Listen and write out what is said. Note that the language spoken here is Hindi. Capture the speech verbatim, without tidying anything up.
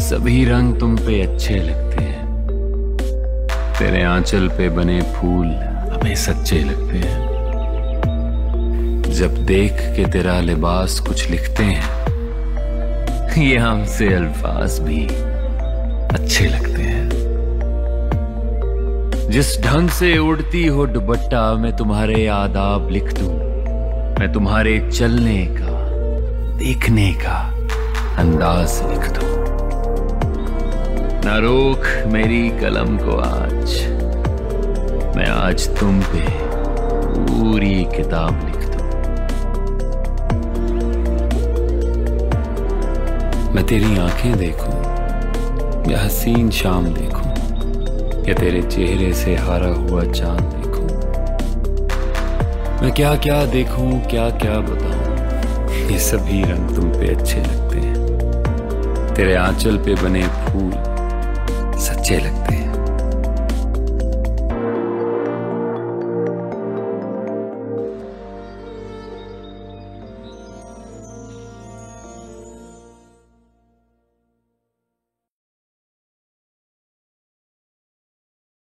सभी रंग तुम पे अच्छे लगते हैं। तेरे आंचल पे बने फूल हमें सच्चे लगते हैं। जब देख के तेरा लिबास कुछ लिखते हैं, ये हमसे अल्फाज भी अच्छे लगते हैं। जिस ढंग से उड़ती हो दुपट्टा, मैं तुम्हारे आदाब लिख दूं। मैं तुम्हारे चलने का, देखने का अंदाज लिख दूं। ना रोक मेरी कलम को आज, मैं आज तुम पे पूरी किताब लिख दूं। मैं तेरी आंखें देखूं या हसीन शाम देखूं, या तेरे चेहरे से हारा हुआ चांद देखूं। मैं क्या क्या देखूं, क्या क्या बताऊं, ये सभी रंग तुम पे अच्छे लगते हैं। तेरे आंचल पे बने फूल सच्चे लगते हैं।